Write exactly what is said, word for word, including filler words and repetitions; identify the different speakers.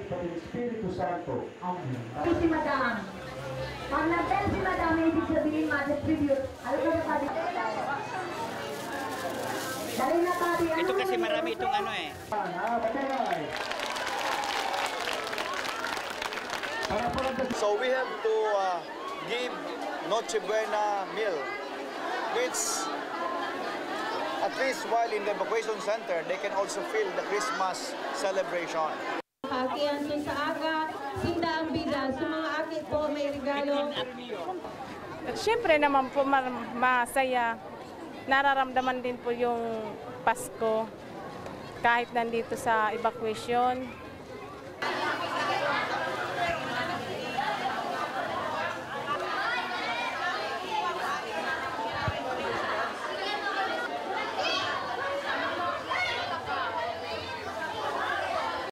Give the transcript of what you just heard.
Speaker 1: del Espiritu Santo. Amen.
Speaker 2: Si Madam. Pag nag-tell si Madam, ibig sabihin ma-distribute. Ano ka na pa? Dali na pa.
Speaker 3: Ito kasi marami itong ano eh.
Speaker 4: So we have to uh, give Noche Buena meal, which at least while in the evacuation center, they can also feel the Christmas celebration.
Speaker 5: Hakian sa aga, sinda ang bida. Sa mga akit po may regalo.
Speaker 6: Siyempre naman po masaya. Nararamdaman din po yung Pasko kahit nandito sa evacuation.